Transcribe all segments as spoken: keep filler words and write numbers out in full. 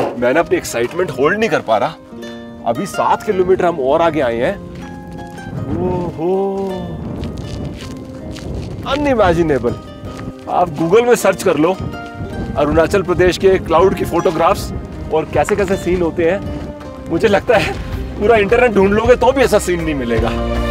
मैंने अपनी excitement hold नहीं कर पा रहा। अभी सात किलोमीटर हम और आगे आए हैं। ओहो, अनइमेजिनेबल। आप गूगल में सर्च कर लो अरुणाचल प्रदेश के क्लाउड की फोटोग्राफ्स और कैसे कैसे सीन होते हैं। मुझे लगता है पूरा इंटरनेट ढूंढ लोगे तो भी ऐसा सीन नहीं मिलेगा।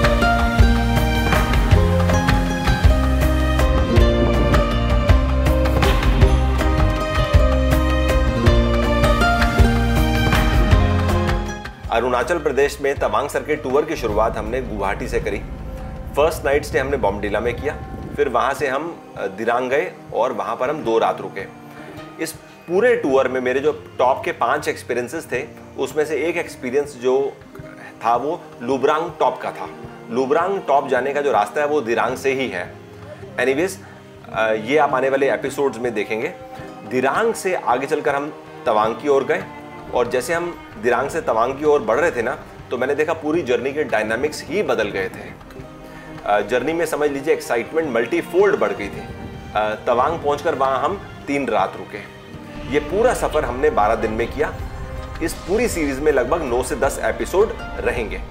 अरुणाचल प्रदेश में तवांग सर्किट टूर की शुरुआत हमने गुवाहाटी से करी। फर्स्ट नाइट स्टे हमने बॉमडिला में किया, फिर वहाँ से हम दिरांग गए और वहाँ पर हम दो रात रुके। इस पूरे टूर में मेरे जो टॉप के पांच एक्सपीरियंसेस थे, उसमें से एक एक्सपीरियंस जो था वो लुब्रांग टॉप का था। लुब्रांग टॉप जाने का जो रास्ता है वो दिरांग से ही है। एनीवेज, ये आप आने वाले एपिसोड्स में देखेंगे। दिरांग से आगे चलकर हम तवांग की ओर गए और जैसे हम दिरांग से तवांग की ओर बढ़ रहे थे ना, तो मैंने देखा पूरी जर्नी के डायनामिक्स ही बदल गए थे। जर्नी में समझ लीजिए एक्साइटमेंट मल्टीफोल्ड बढ़ गई थी। तवांग पहुंचकर वहां हम तीन रात रुके। ये पूरा सफर हमने बारह दिन में किया। इस पूरी सीरीज में लगभग नौ से दस एपिसोड रहेंगे।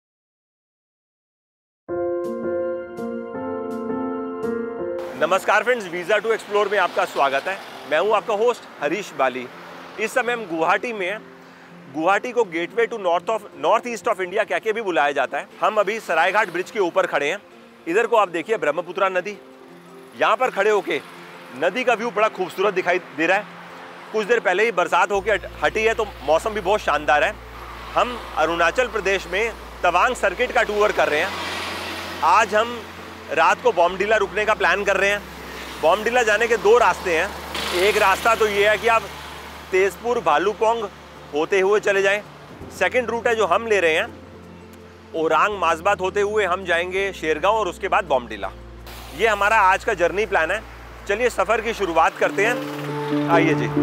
नमस्कार फ्रेंड्स, वीजा टू एक्सप्लोर में आपका स्वागत है। मैं हूं आपका होस्ट हरीश बाली। इस समय हम गुवाहाटी में हैं। गुवाहाटी को gateway to north of north east of India कह के भी बुलाया जाता है। हम अभी सरायघाट ब्रिज के ऊपर खड़े हैं। इधर को आप देखिए ब्रह्मपुत्रा नदी। यहाँ पर खड़े होके नदी का व्यू बड़ा खूबसूरत दिखाई दे रहा है। कुछ देर पहले ही बरसात होके हटी है तो मौसम भी बहुत शानदार है। हम अरुणाचल प्रदेश में तवांग सर्किट का टूर कर रहे हैं। आज हम रात को बॉमडिला रुकने का प्लान कर रहे हैं। बॉमडिला जाने के दो रास्ते हैं। एक रास्ता तो ये है कि आप तेजपुर भालूपोंग होते हुए चले जाएं। सेकंड रूट है जो हम ले रहे हैं, ओरांग माजबात होते हुए हम जाएंगे शेरगांव और उसके बाद बॉमडिला। ये हमारा आज का जर्नी प्लान है। चलिए सफ़र की शुरुआत करते हैं। आइए जी।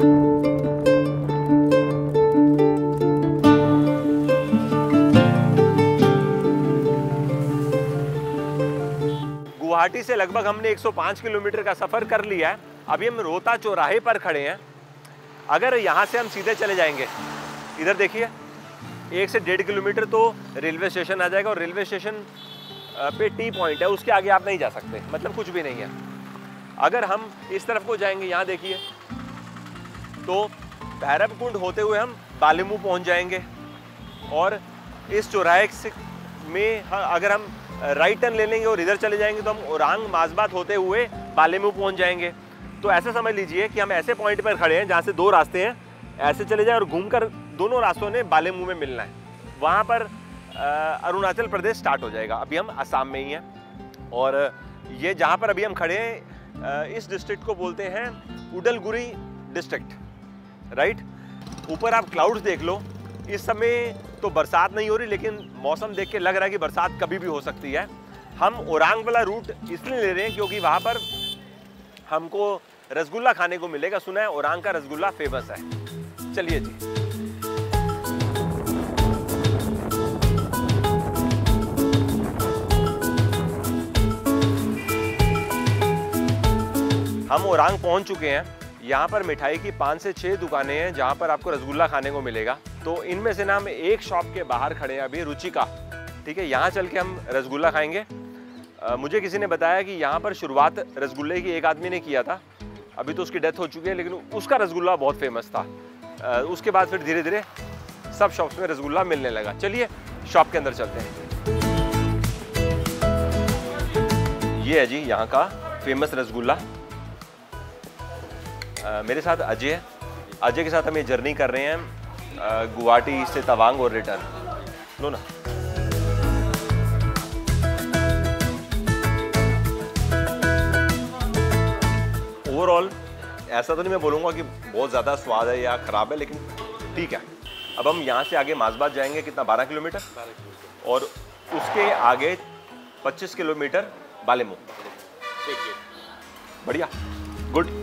गुवाहाटी से लगभग हमने एक सौ पाँच किलोमीटर का सफ़र कर लिया है। अभी हम रोहता चौराहे पर खड़े हैं। अगर यहाँ से हम सीधे चले जाएंगे, इधर देखिए, एक से डेढ़ किलोमीटर तो रेलवे स्टेशन आ जाएगा और रेलवे स्टेशन पे टी पॉइंट है, उसके आगे आप नहीं जा सकते, मतलब कुछ भी नहीं है। अगर हम इस तरफ को जाएंगे, यहाँ देखिए, तो भैरवकुंड होते हुए हम बालेमू पहुँच जाएंगे और इस चौराहे से में अगर हम राइट टर्न ले लेंगे और इधर चले जाएंगे तो हम ओरांग माजबात होते हुए बालेमू पहुँच जाएंगे। तो ऐसे समझ लीजिए कि हम ऐसे पॉइंट पर खड़े हैं जहाँ से दो रास्ते हैं, ऐसे चले जाए और घूमकर दोनों रास्तों ने बालेमू में मिलना है। वहाँ पर अरुणाचल प्रदेश स्टार्ट हो जाएगा। अभी हम असम में ही हैं और ये जहाँ पर अभी हम खड़े हैं, इस डिस्ट्रिक्ट को बोलते हैं उडलगुरी डिस्ट्रिक्ट, राइट। ऊपर आप क्लाउड्स देख लो। इस समय तो बरसात नहीं हो रही, लेकिन मौसम देख के लग रहा है कि बरसात कभी भी हो सकती है। हम ओरांग वाला रूट इसलिए ले रहे हैं क्योंकि वहाँ पर हमको रसगुल्ला खाने को मिलेगा। सुना है ओरांग का रसगुल्ला फेमस है। चलिए जी। हम ओरांग पहुंच चुके हैं। यहाँ पर मिठाई की पाँच से छह दुकानें हैं जहाँ पर आपको रसगुल्ला खाने को मिलेगा। तो इनमें से ना हम एक शॉप के बाहर खड़े हैं अभी, रुचिका, ठीक है। यहाँ चल के हम रसगुल्ला खाएंगे। आ, मुझे किसी ने बताया कि यहाँ पर शुरुआत रसगुल्ले की एक आदमी ने किया था। अभी तो उसकी डेथ हो चुकी है, लेकिन उसका रसगुल्ला बहुत फेमस था। आ, उसके बाद फिर धीरे धीरे सब शॉप्स में रसगुल्ला मिलने लगा। चलिए शॉप के अंदर चलते हैं। ये है जी यहाँ का फेमस रसगुल्ला। मेरे साथ अजय है। अजय के साथ हम ये जर्नी कर रहे हैं गुवाहाटी से तवांग और रिटर्न। लो ना। ओवरऑल ऐसा तो नहीं मैं बोलूँगा कि बहुत ज़्यादा स्वाद है या ख़राब है, लेकिन ठीक है। अब हम यहाँ से आगे माजबात जाएंगे, कितना, बारह किलोमीटर, और उसके आगे पच्चीस किलोमीटर बालेमू। बढ़िया, गुड।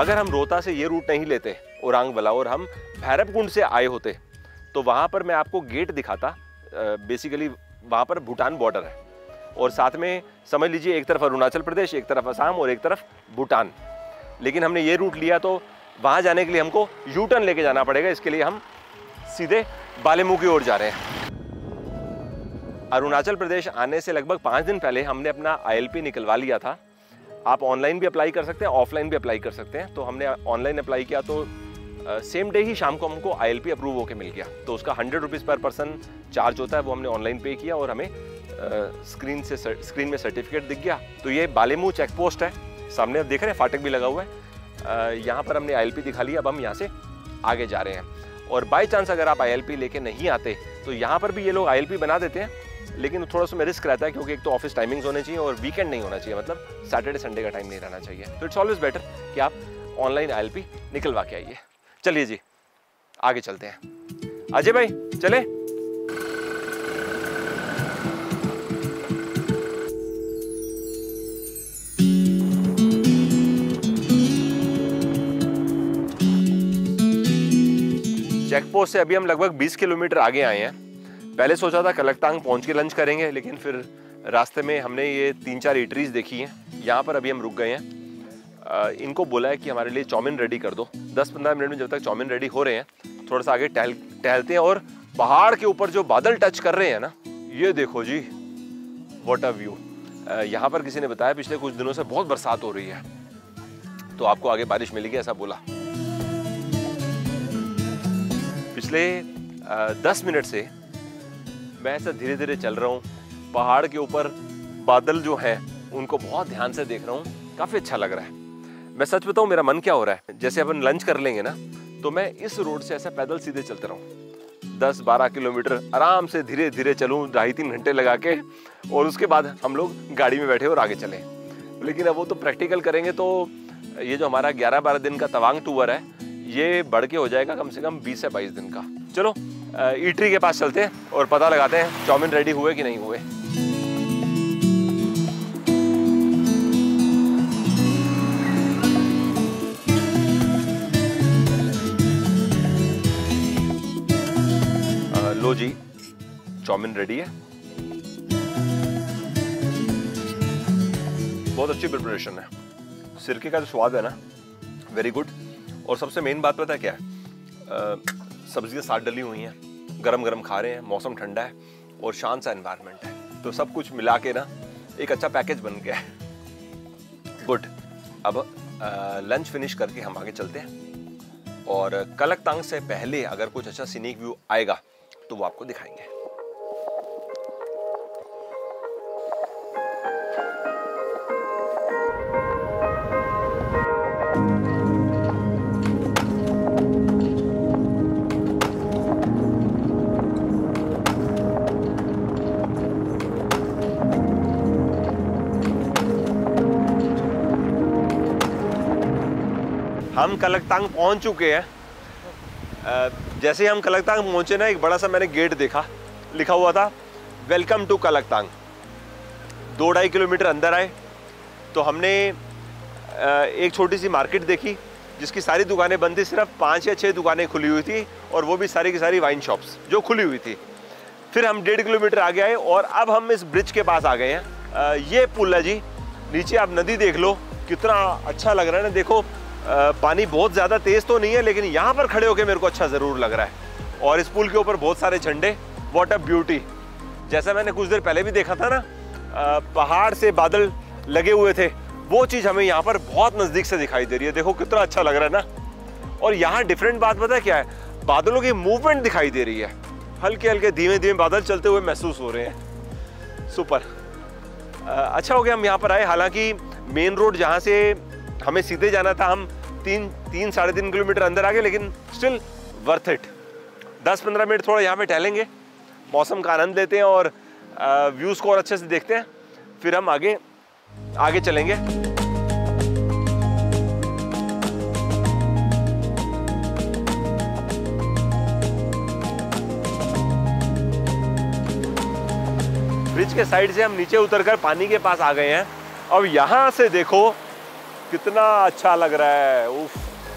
अगर हम रोहता से ये रूट नहीं लेते ओरांग वाला और हम भैरवकुंड से आए होते तो वहाँ पर मैं आपको गेट दिखाता। बेसिकली वहाँ पर भूटान बॉर्डर है और साथ में समझ लीजिए एक तरफ अरुणाचल प्रदेश, एक तरफ असम और एक तरफ भूटान। लेकिन हमने ये रूट लिया तो वहाँ जाने के लिए हमको यू टर्न लेके जाना पड़ेगा। इसके लिए हम सीधे बालेमू की ओर जा रहे हैं। अरुणाचल प्रदेश आने से लगभग पाँच दिन पहले हमने अपना आई एल पी निकलवा लिया था। आप ऑनलाइन भी अप्लाई कर सकते हैं, ऑफलाइन भी अप्लाई कर सकते हैं। तो हमने ऑनलाइन अप्लाई किया तो सेम डे ही शाम को हमको आई एल पी अप्रूव होकर मिल गया। तो उसका hundred rupees per person charge होता है, वो हमने ऑनलाइन पे किया और हमें स्क्रीन से स्क्रीन में सर्टिफिकेट दिख गया। तो ये बालेमू चेक पोस्ट है, सामने आप देख रहे हैं फाटक भी लगा हुआ है। यहाँ पर हमने आई एल पी दिखा लिया, अब हम यहाँ से आगे जा रहे हैं। और बाई चांस अगर आप आई एल पी लेके नहीं आते तो यहाँ पर भी ये लोग आई एल पी बना देते हैं, लेकिन थोड़ा सा में रिस्क रहता है क्योंकि एक तो ऑफिस टाइमिंग्स होने चाहिए और वीकेंड नहीं होना चाहिए, मतलब सैटरडे संडे का टाइम नहीं रहना चाहिए। तो इट्स ऑलवेज बेटर कि आप ऑनलाइन आई एल पी निकलवा के आइए। चलिए जी आगे चलते हैं। अजय भाई चले। चेक पोस्ट से अभी हम लगभग बीस किलोमीटर आगे आए हैं। पहले सोचा था कलकतांग पहुंच के लंच करेंगे, लेकिन फिर रास्ते में हमने ये तीन चार ईटरीज देखी हैं। यहाँ पर अभी हम रुक गए हैं। इनको बोला है कि हमारे लिए चाउमीन रेडी कर दो। दस पंद्रह मिनट में जब तक चाउमीन रेडी हो रहे हैं थोड़ा सा आगे टहल टहलते हैं। और पहाड़ के ऊपर जो बादल टच कर रहे हैं ना, ये देखो जी व्हाट अ व्यू। यहाँ पर किसी ने बताया पिछले कुछ दिनों से बहुत बरसात हो रही है, तो आपको आगे बारिश मिलेगी ऐसा बोला। पिछले दस मिनट से मैं ऐसा धीरे धीरे चल रहा हूँ, पहाड़ के ऊपर बादल जो हैं उनको बहुत ध्यान से देख रहा हूँ, काफ़ी अच्छा लग रहा है। मैं सच बताऊँ मेरा मन क्या हो रहा है, जैसे अपन लंच कर लेंगे ना तो मैं इस रोड से ऐसा पैदल सीधे चलते रहूँ, दस बारह किलोमीटर आराम से धीरे धीरे चलूँ, ढाई तीन घंटे लगा के, और उसके बाद हम लोग गाड़ी में बैठे और आगे चलें। लेकिन अब वो तो प्रैक्टिकल करेंगे तो ये जो हमारा ग्यारह बारह दिन का तवांग टूर है ये बढ़ के हो जाएगा कम से कम बीस से बाईस दिन का। चलो ईटरी के पास चलते हैं और पता लगाते हैं चाउमीन रेडी हुए कि नहीं हुए। आ, लो जी चाउमीन रेडी है, बहुत अच्छी प्रिपरेशन है। सिरके का जो स्वाद है ना वेरी गुड। और सबसे मेन बात पता है क्या है, सब्जियां साथ डली हुई हैं, गरम गरम खा रहे हैं, मौसम ठंडा है और शांत सा एनवायरनमेंट है, तो सब कुछ मिला के ना एक अच्छा पैकेज बन गया है। गुड। अब लंच फिनिश करके हम आगे चलते हैं और कलकतांग से पहले अगर कुछ अच्छा सीनिक व्यू आएगा तो वो आपको दिखाएंगे। हम कलकतांग पहुंच चुके हैं। जैसे हम कलकतांग पहुंचे ना, एक बड़ा सा मैंने गेट देखा, लिखा हुआ था वेलकम टू कलकतांग। दो ढाई किलोमीटर अंदर आए तो हमने एक छोटी सी मार्केट देखी जिसकी सारी दुकानें बंद थी, सिर्फ पाँच या छः दुकानें खुली हुई थी और वो भी सारी की सारी वाइन शॉप्स जो खुली हुई थी। फिर हम डेढ़ किलोमीटर आगे आए और अब हम इस ब्रिज के पास आ गए हैं। ये पुल है जी, नीचे आप नदी देख लो, कितना अच्छा लग रहा है ना। देखो आ, पानी बहुत ज़्यादा तेज़ तो नहीं है, लेकिन यहाँ पर खड़े होकर मेरे को अच्छा ज़रूर लग रहा है। और इस पुल के ऊपर बहुत सारे झंडे, व्हाट अ ब्यूटी। जैसा मैंने कुछ देर पहले भी देखा था ना, आ, पहाड़ से बादल लगे हुए थे, वो चीज़ हमें यहाँ पर बहुत नज़दीक से दिखाई दे रही है। देखो कितना अच्छा लग रहा है ना। और यहाँ डिफरेंट बात पता है क्या है, बादलों की मूवमेंट दिखाई दे रही है, हल्के हल्के धीमे धीमे बादल चलते हुए महसूस हो रहे हैं। सुपर। अच्छा हो गया हम यहाँ पर आए। हालांकि मेन रोड जहाँ से हमें सीधे जाना था, हम तीन तीन साढ़े तीन किलोमीटर अंदर आ गए, लेकिन स्टिल वर्थ इट। दस पंद्रह मिनट थोड़ा यहाँ पे टहलेंगे, मौसम का आनंद लेते हैं और व्यूज़ को और अच्छे से देखते हैं, फिर हम आगे आगे चलेंगे। ब्रिज के साइड से हम नीचे उतरकर पानी के पास आ गए हैं। अब यहाँ से देखो कितना अच्छा लग रहा है। उफ,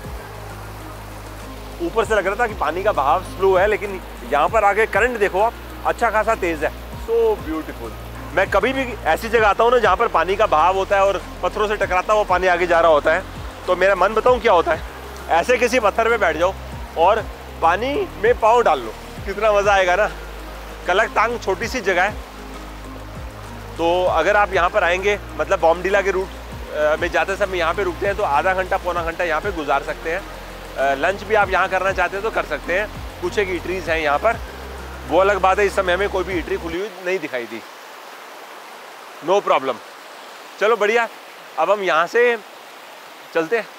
ऊपर से लग रहा था कि पानी का बहाव स्लो है, लेकिन यहाँ पर आके करंट देखो आप, अच्छा खासा तेज है। So beautiful. मैं कभी भी ऐसी जगह आता हूँ ना जहाँ पर पानी का बहाव होता है और पत्थरों से टकराता हुआ पानी आगे जा रहा होता है, तो मेरा मन बताऊँ क्या होता है, ऐसे किसी पत्थर पे बैठ जाओ और पानी में पाँव डाल लो, कितना मज़ा आएगा ना। कलकतांग छोटी सी जगह है, तो अगर आप यहाँ पर आएंगे, मतलब बॉमडिला के रूट में जाते समय यहाँ पे रुकते हैं, तो आधा घंटा पौना घंटा यहाँ पे गुजार सकते हैं। लंच भी आप यहाँ करना चाहते हैं तो कर सकते हैं। कुछ एक ईटरीज हैं यहाँ पर, वो अलग बात है, इस समय हमें कोई भी ईटरी खुली हुई नहीं दिखाई दी। No problem. चलो बढ़िया, अब हम यहाँ से चलते हैं।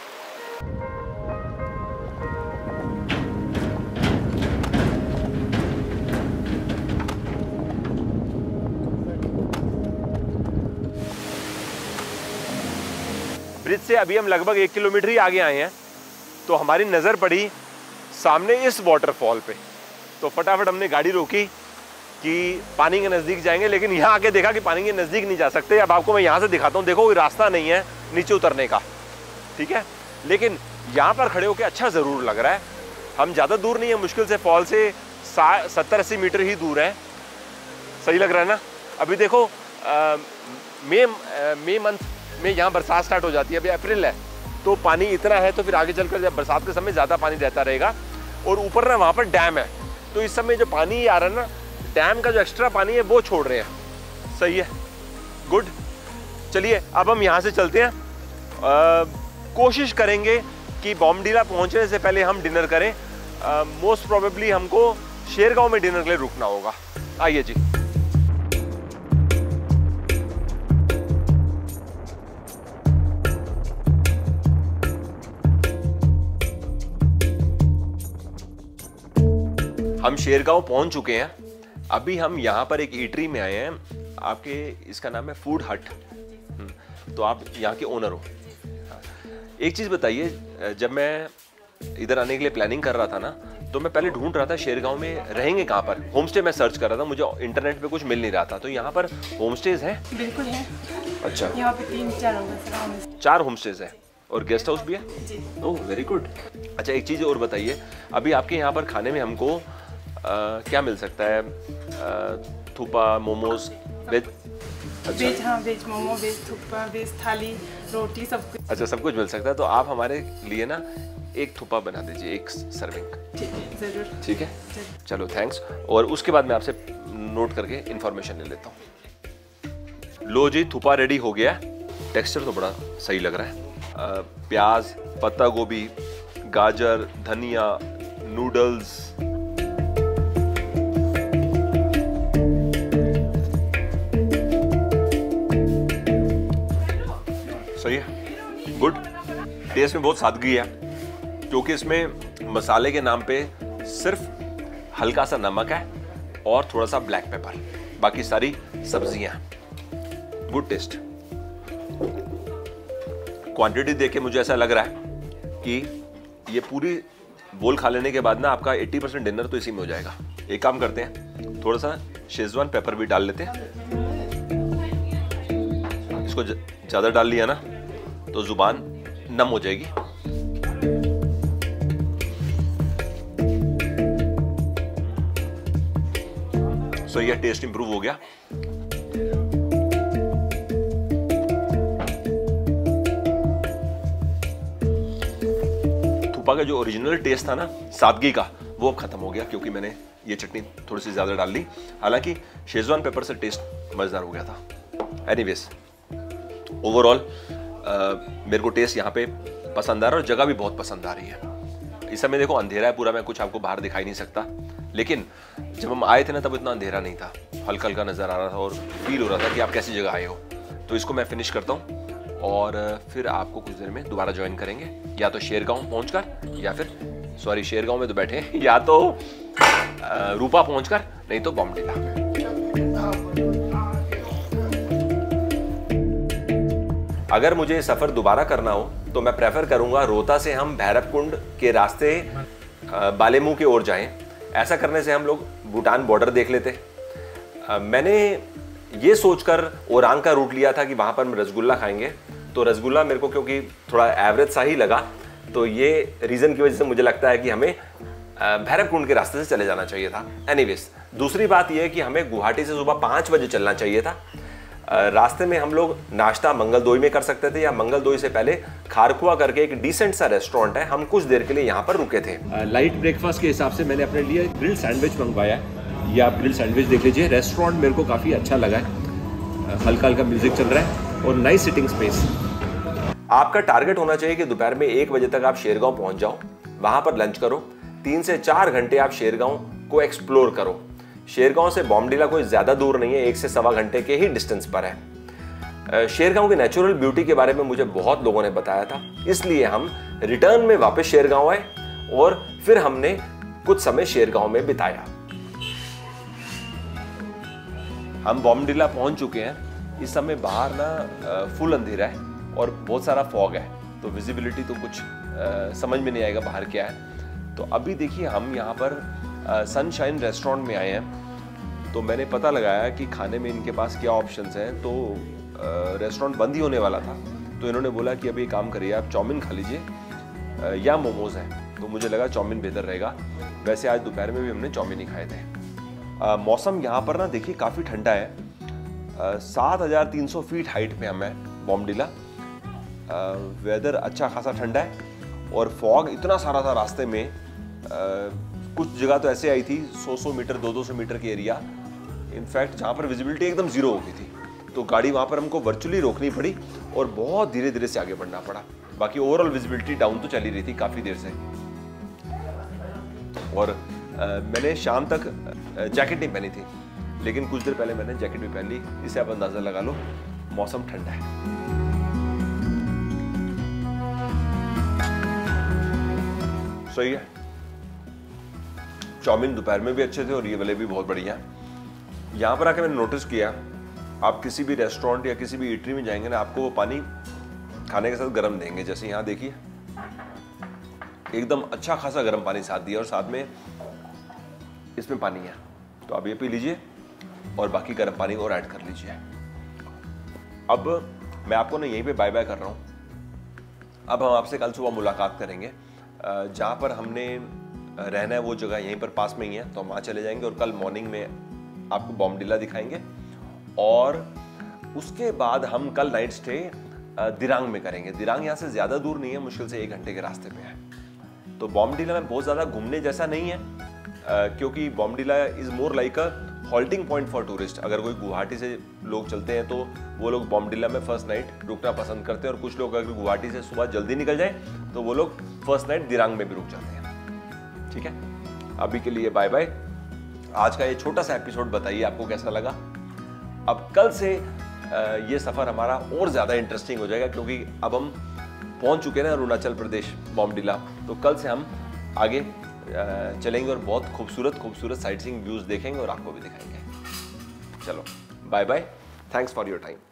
ब्रिज से अभी हम लगभग एक किलोमीटर ही आगे आए हैं, तो हमारी नज़र पड़ी सामने इस वाटरफॉल पे। तो फटाफट हमने गाड़ी रोकी कि पानी के नज़दीक जाएंगे, लेकिन यहाँ आके देखा कि पानी के नज़दीक नहीं जा सकते। अब आपको मैं यहाँ से दिखाता हूँ, देखो कोई रास्ता नहीं है नीचे उतरने का, ठीक है, लेकिन यहाँ पर खड़े होकर अच्छा ज़रूर लग रहा है। हम ज़्यादा दूर नहीं है, मुश्किल से फॉल से सत्तर अस्सी मीटर ही दूर है। सही लग रहा है ना। अभी देखो मई मई मंथ में यहाँ बरसात स्टार्ट हो जाती है, अभी अप्रैल है, तो पानी इतना है, तो फिर आगे चलकर जब बरसात के समय ज़्यादा पानी रहता रहेगा। और ऊपर ना वहाँ पर डैम है, तो इस समय जो पानी आ रहा है ना, डैम का जो एक्स्ट्रा पानी है वो छोड़ रहे हैं। सही है, गुड। चलिए अब हम यहाँ से चलते हैं। आ, कोशिश करेंगे कि बॉमडिला पहुँचने से पहले हम डिनर करें। मोस्ट प्रोबेबली हमको शेरगांव में डिनर के लिए रुकना होगा। आइए जी। हम शेरगांव पहुंच चुके हैं। अभी हम यहाँ पर एक ईटरी में आए हैं, आपके इसका नाम है फूड हट, तो आप यहाँ के ओनर हो। एक चीज़ बताइए, जब मैं इधर आने के लिए प्लानिंग कर रहा था ना, तो मैं पहले ढूंढ रहा था शेरगांव में रहेंगे कहाँ पर। होम स्टे मैं सर्च कर रहा था, मुझे इंटरनेट पे कुछ मिल नहीं रहा था। तो यहाँ पर होम स्टेज हैं? बिल्कुल है। अच्छा, यहाँ पे तीन चार होम चार होम स्टेज है और गेस्ट हाउस भी है? Oh very good. अच्छा एक चीज़ और बताइए, अभी आपके यहाँ पर खाने में हमको आ, क्या मिल सकता है? थुपा, मोमोज, वेज? अच्छा। वेज, हाँ veg momo, veg thukpa, veg thali, रोटी, सब कुछ। अच्छा सब कुछ मिल सकता है। तो आप हमारे लिए ना एक थुपा बना दीजिए, एक सर्विंग। ठीक है, जरूर। ठीक है, चलो थैंक्स। और उसके बाद मैं आपसे नोट करके इंफॉर्मेशन ले लेता हूँ। लो जी, थुपा रेडी हो गया। टेक्सचर तो बड़ा सही लग रहा है। प्याज, पत्ता गोभी, गाजर, धनिया, नूडल्स, सही है, गुड। टेस्ट में बहुत सादगी है, क्योंकि इसमें मसाले के नाम पे सिर्फ हल्का सा नमक है और थोड़ा सा ब्लैक पेपर, बाकी सारी सब्जियां। Good taste. क्वांटिटी देख के मुझे ऐसा लग रहा है कि ये पूरी बोल खा लेने के बाद ना आपका अस्सी परसेंट डिनर तो इसी में हो जाएगा। एक काम करते हैं, थोड़ा सा शेजवान पेपर भी डाल लेते हैं। इसको ज़्यादा डाल लिया ना तो जुबान नम हो जाएगी। सो ये टेस्ट इंप्रूव हो गया। थुपा का जो ओरिजिनल टेस्ट था ना, सादगी का, वो अब खत्म हो गया, क्योंकि मैंने ये चटनी थोड़ी सी ज्यादा डाल ली। हालांकि शेजवान पेपर से टेस्ट मजेदार हो गया था। एनीवेज, ओवरऑल मेरे को टेस्ट यहाँ पे पसंद आ रहा है और जगह भी बहुत पसंद आ रही है। इस समय देखो अंधेरा है पूरा, मैं कुछ आपको बाहर दिखाई नहीं सकता, लेकिन जब हम आए थे ना तब इतना अंधेरा नहीं था, हल्का हल्का नज़र आ रहा था और फील हो रहा था कि आप कैसी जगह आए हो। तो इसको मैं फिनिश करता हूँ और फिर आपको कुछ देर में दोबारा ज्वाइन करेंगे, या तो शेरगांव पहुँचकर, या फिर सॉरी शेरगांव में तो बैठे हैं, या तो रूपा पहुँचकर, नहीं तो बॉमडिला। अगर मुझे सफ़र दोबारा करना हो तो मैं प्रेफर करूंगा रोहता से हम भैरवकुंड के रास्ते बालेमू की ओर जाएं। ऐसा करने से हम लोग भूटान बॉर्डर देख लेते। मैंने ये सोचकर ओरांग का रूट लिया था कि वहाँ पर हम रसगुल्ला खाएंगे, तो रसगुल्ला मेरे को क्योंकि थोड़ा एवरेज सा ही लगा, तो ये रीज़न की वजह से मुझे लगता है कि हमें भैरवकुंड के रास्ते से चले जाना चाहिए था। एनीवेज, दूसरी बात यह है कि हमें गुवाहाटी से सुबह पाँच बजे चलना चाहिए था। रास्ते में हम लोग नाश्ता मंगलदोई में कर सकते थे, या मंगलदोई से पहले खारकुआ करके एक डिसेंट सा रेस्टोरेंट है, हम कुछ देर के लिए यहाँ पर रुके थे। लाइट ब्रेकफास्ट के हिसाब से मैंने अपने लिए ग्रिल सैंडविच मंगवाया। ये आप ग्रिल सैंडविच देख लीजिए। रेस्टोरेंट मेरे को काफ़ी अच्छा लगा है, हल्का हल्का म्यूजिक चल रहा है और नाइस सिटिंग स्पेस। आपका टारगेट होना चाहिए कि दोपहर में एक बजे तक आप शेरगांव पहुंच जाओ, वहां पर लंच करो, तीन से चार घंटे आप शेरगांव को एक्सप्लोर करो। शेरगांव से बॉमडिला कोई ज्यादा दूर नहीं है, एक से सवा घंटे के ही डिस्टेंस पर है। शेरगांव की नेचुरल ब्यूटी के बारे में मुझे बहुत लोगों ने बताया था, इसलिए हम रिटर्न में वापस शेरगांव आए और फिर हमने कुछ समय शेरगांव में बिताया। हम बॉमडिला पहुंच चुके हैं। इस समय बाहर ना फुल अंधेरा है और बहुत सारा फॉग है, तो विजिबिलिटी तो कुछ आ, समझ में नहीं आएगा बाहर क्या है। तो अभी देखिए हम यहाँ पर सनशाइन रेस्टोरेंट में आए हैं, तो मैंने पता लगाया कि खाने में इनके पास क्या ऑप्शंस हैं। तो रेस्टोरेंट बंद ही होने वाला था, तो इन्होंने बोला कि अभी काम करिए, आप चाउमीन खा लीजिए या मोमोज हैं। तो मुझे लगा चाउमीन बेहतर रहेगा। वैसे आज दोपहर में भी हमने चाउमीन ही खाए थे। आ, मौसम यहाँ पर ना देखिए काफ़ी ठंडा है। सात हज़ार तीन सौ फीट हाइट पे हम हैं बॉमडिला। वेदर अच्छा खासा ठंडा है और फॉग इतना सारा था रास्ते में। आ, कुछ जगह तो ऐसे आई थी सौ सौ मीटर दो सौ मीटर के एरिया, इनफैक्ट जहाँ पर विजिबिलिटी एकदम जीरो हो गई थी। तो गाड़ी वहाँ पर हमको वर्चुअली रोकनी पड़ी और बहुत धीरे धीरे से आगे बढ़ना पड़ा। बाकी ओवरऑल विजिबिलिटी डाउन तो चली रही थी काफ़ी देर से। और आ, मैंने शाम तक जैकेट नहीं पहनी थी, लेकिन कुछ देर पहले मैंने जैकेट भी पहन ली। इससे आप अंदाजा लगा लो मौसम ठंडा है। सही है। चाउमीन दोपहर में भी अच्छे थे और ये वाले भी बहुत बढ़िया हैं। यहाँ पर आके मैंने नोटिस किया, आप किसी भी रेस्टोरेंट या किसी भी ईटरी में जाएंगे ना, आपको वो पानी खाने के साथ गर्म देंगे। जैसे यहाँ देखिए एकदम अच्छा खासा गर्म पानी साथ दिया और साथ में इसमें पानी है, तो आप ये पी लीजिए और बाकी गर्म पानी और ऐड कर लीजिए। अब मैं आपको ना यहीं पे बाय बाय कर रहा हूँ। अब हम आपसे कल सुबह मुलाकात करेंगे। जहाँ पर हमने रहना है वो जगह यहीं पर पास में ही है, तो हम वहाँ चले जाएंगे और कल मॉर्निंग में आपको बॉमडिला दिखाएंगे। और उसके बाद हम कल नाइट स्टे दिरांग में करेंगे। दिरांग यहाँ से ज़्यादा दूर नहीं है, मुश्किल से एक घंटे के रास्ते पे है। तो बॉमडिला में बहुत ज़्यादा घूमने जैसा नहीं है, uh, क्योंकि Bomdila is more like a halting point for tourist. अगर कोई गुवाहाटी से लोग चलते हैं तो वो लोग बॉमडिला में फर्स्ट नाइट रुकना पसंद करते हैं, और कुछ लोग अगर गुवाहाटी से सुबह जल्दी निकल जाए तो वो लोग फर्स्ट नाइट दिरांग में भी रुक जाते हैं। ठीक है, अभी के लिए बाय बाय। आज का ये छोटा सा एपिसोड बताइए आपको कैसा लगा। अब कल से ये सफ़र हमारा और ज़्यादा इंटरेस्टिंग हो जाएगा, क्योंकि अब हम पहुंच चुके हैं ना अरुणाचल प्रदेश बॉमडिला। तो कल से हम आगे चलेंगे और बहुत खूबसूरत खूबसूरत साइट सीइंग व्यूज़ देखेंगे और आपको भी दिखाएंगे। चलो bye bye, thanks for your time.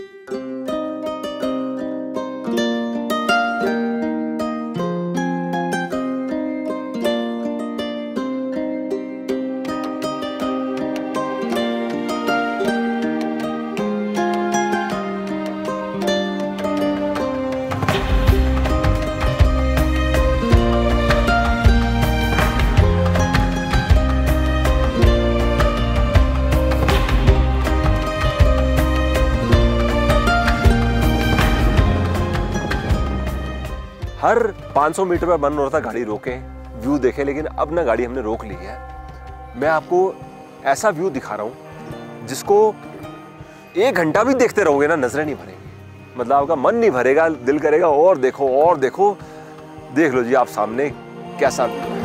हर पाँच सौ मीटर पर मन हो रहा था गाड़ी रोकें, व्यू देखें, लेकिन अब ना गाड़ी हमने रोक ली है। मैं आपको ऐसा व्यू दिखा रहा हूँ जिसको एक घंटा भी देखते रहोगे ना नजरें नहीं भरेंगी, मतलब आपका मन नहीं भरेगा, दिल करेगा और देखो और देखो। देख लो जी आप सामने कैसा व्यू है।